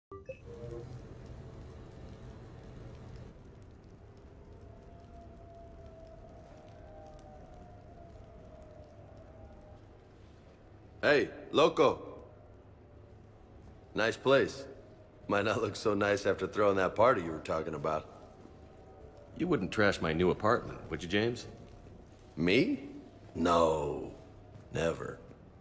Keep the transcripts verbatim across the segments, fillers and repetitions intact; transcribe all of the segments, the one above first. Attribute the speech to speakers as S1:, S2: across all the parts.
S1: Hey, loco. Nice place. Might not look so nice after throwing that party you were talking about.
S2: You wouldn't trash my new apartment, would you, James?
S1: Me? No. Never.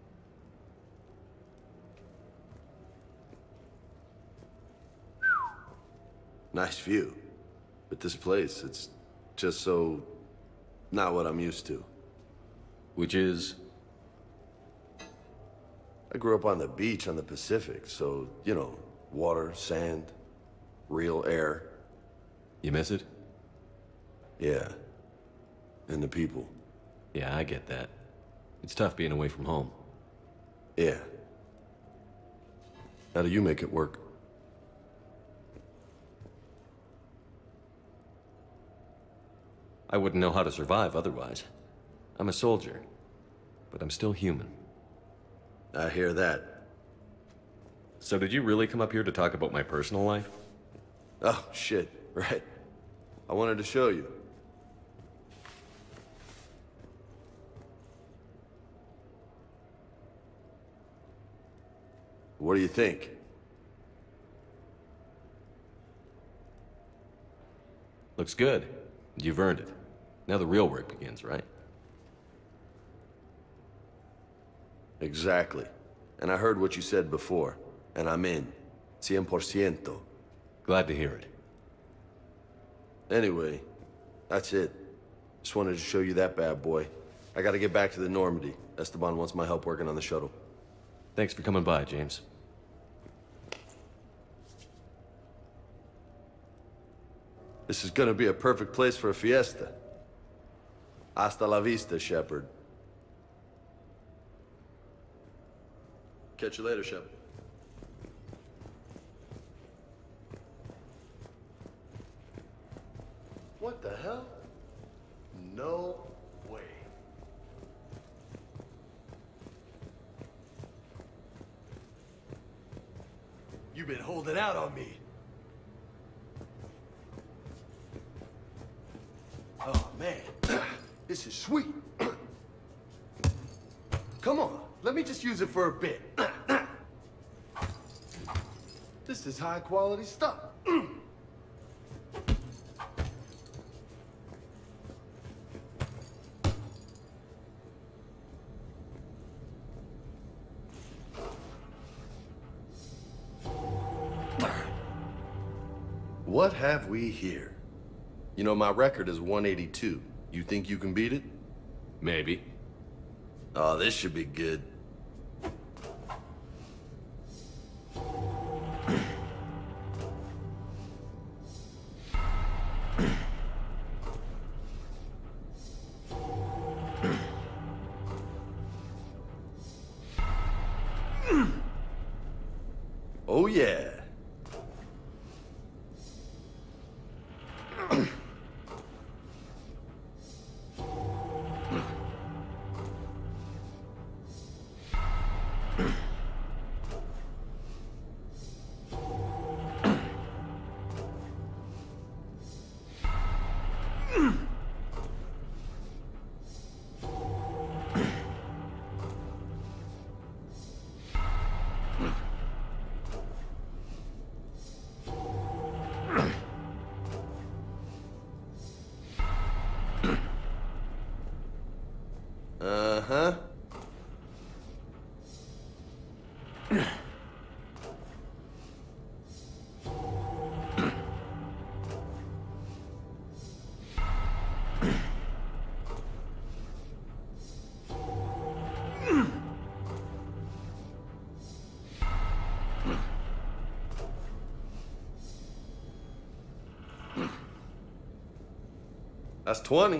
S1: Nice view. But this place, it's just so... not what I'm used to.
S2: Which is?
S1: I grew up on the beach on the Pacific, so, you know, water, sand, real air.
S2: You miss it?
S1: Yeah. And the people.
S2: Yeah, I get that. It's tough being away from home.
S1: Yeah. How do you make it work?
S2: I wouldn't know how to survive otherwise. I'm a soldier, but I'm still human.
S1: I hear that.
S2: So did you really come up here to talk about my personal life?
S1: Oh, shit. Right. I wanted to show you. What do you think?
S2: Looks good. You've earned it. Now the real work begins, right?
S1: Exactly. And I heard what you said before, and I'm in. Cien por ciento.
S2: Glad to hear it.
S1: Anyway, that's it. Just wanted to show you that bad boy. I gotta get back to the Normandy. Esteban wants my help working on the shuttle.
S2: Thanks for coming by, James.
S1: This is gonna be a perfect place for a fiesta. Hasta la vista, Shepard. Catch you later, Shepard. What the hell? No way. You've been holding out on me. Oh, man. This is sweet. Come on, let me just use it for a bit. This is high quality stuff. What have we here? You know, my record is one eighty-two. You think you can beat it?
S2: Maybe.
S1: Oh, this should be good. Oh, yeah. Uh-huh. That's twenty.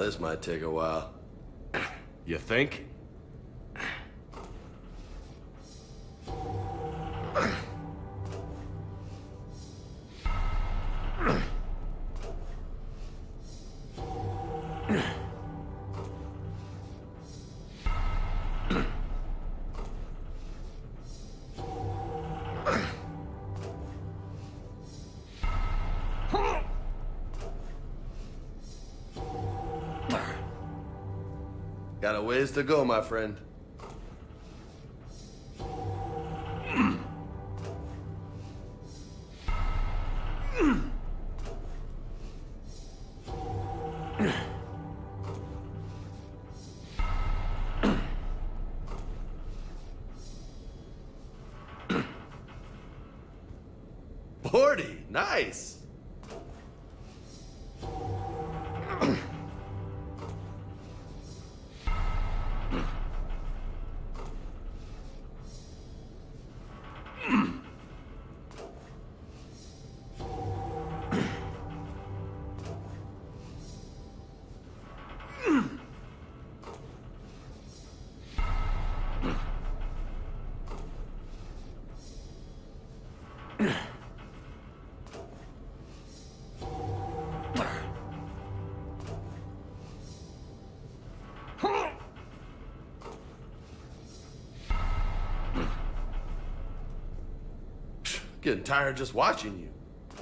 S1: this might take a while.
S2: You think?
S1: Got a ways to go, my friend. Forty, nice. Getting tired just watching you.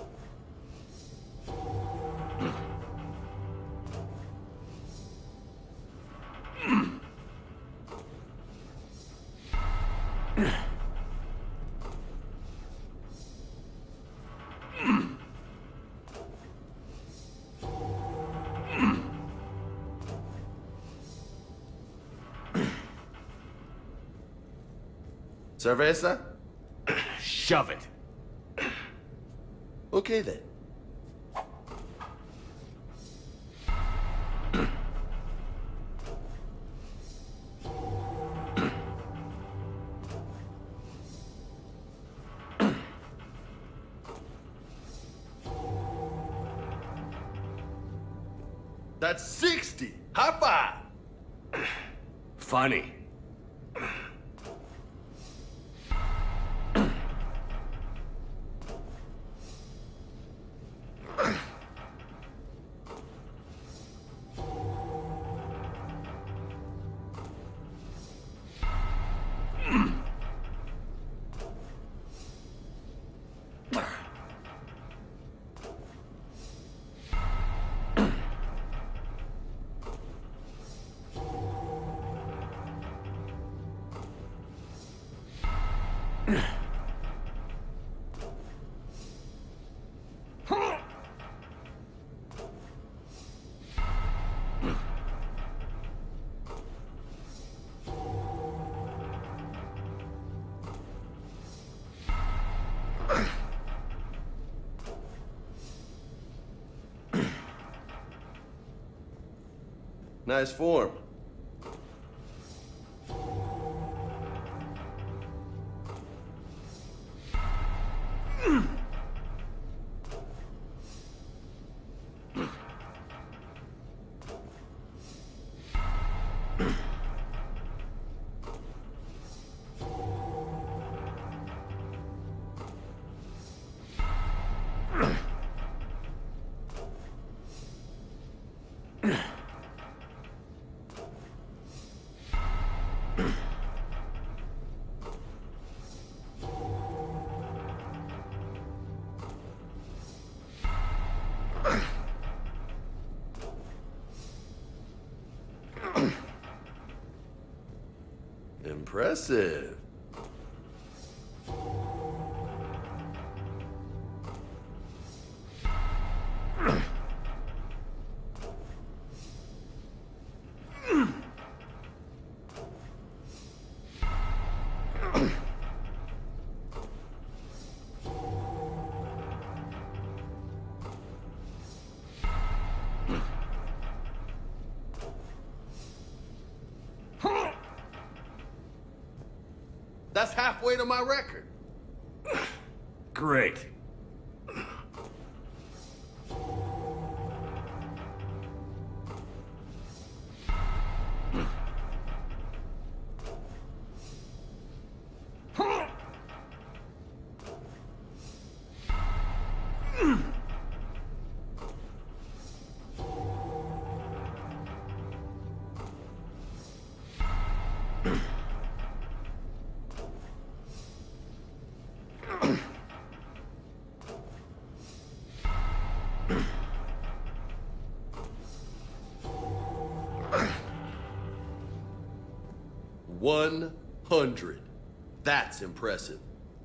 S1: Cerveza?
S2: Shove it.
S1: Okay then. That's sixty. High five.
S2: Funny.
S1: Nice form. Impressive. That's halfway to my record.
S2: Great.
S1: one hundred. That's impressive.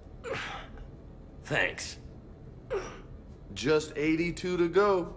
S2: Thanks.
S1: Just eighty-two to go.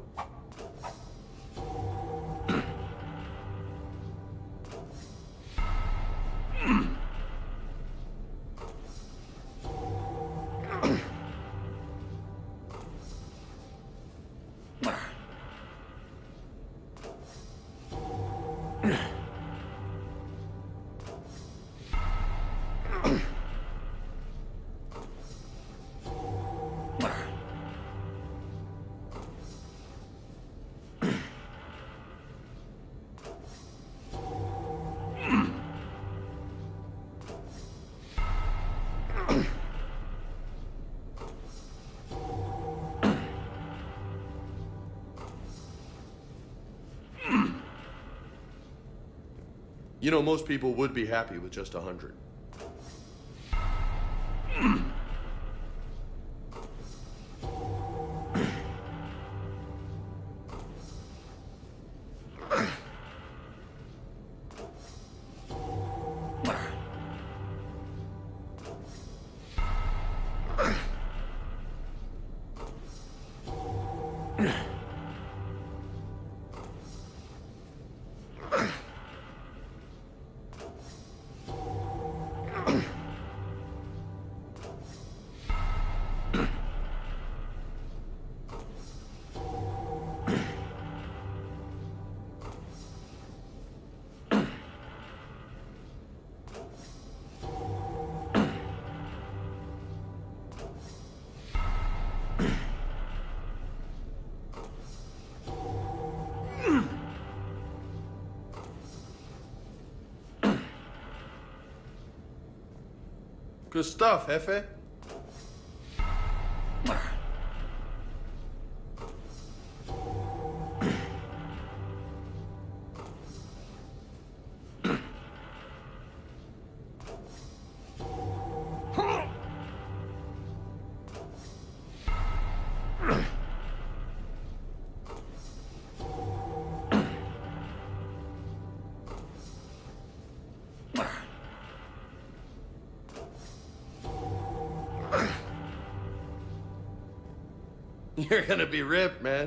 S1: You know, most people would be happy with just a hundred. Good stuff, Jefe. You're gonna be ripped, man.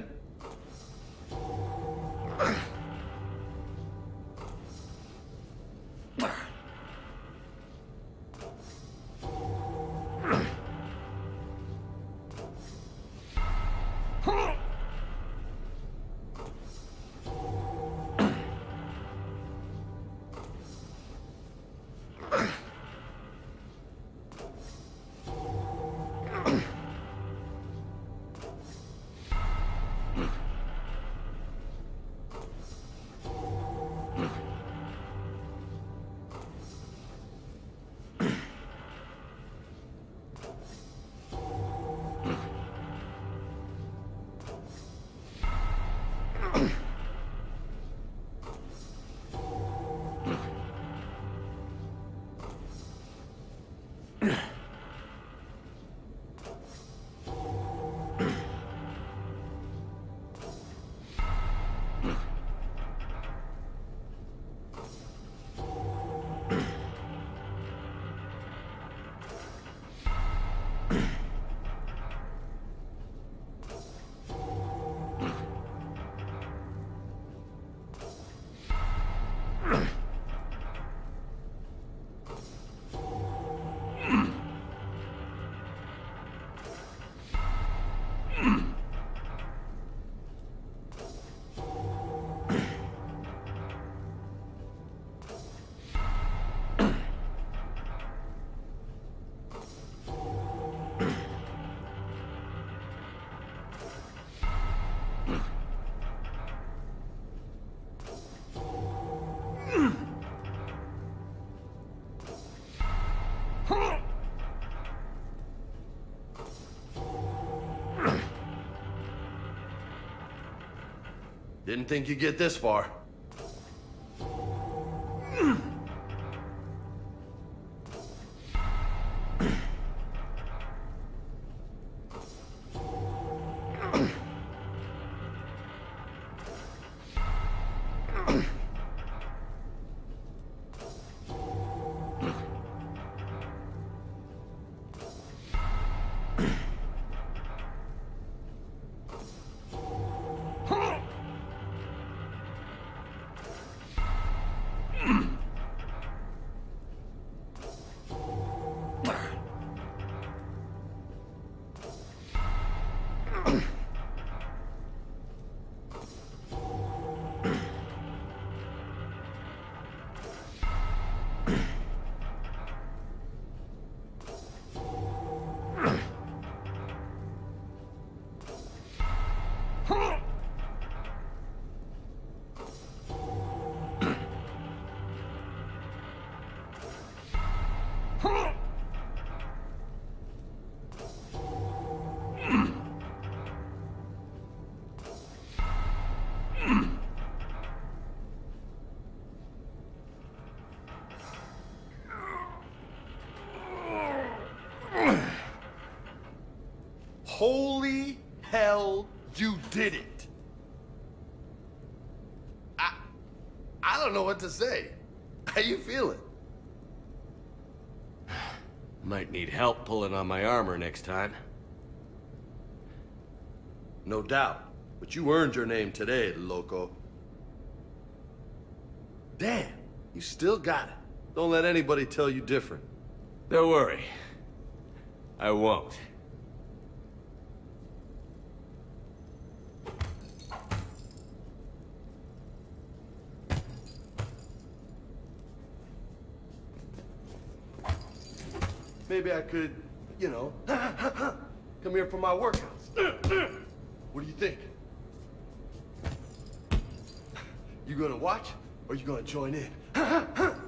S1: Didn't think you'd get this far. Holy hell, you did it! I... I don't know what to say. How you feeling?
S2: Might need help pulling on my armor next time.
S1: No doubt. But you earned your name today, loco. Damn, you still got it. Don't let anybody tell you different.
S2: Don't worry. I won't.
S1: Maybe I could, you know, come here for my workouts. What do you think? You gonna watch, or you gonna join in?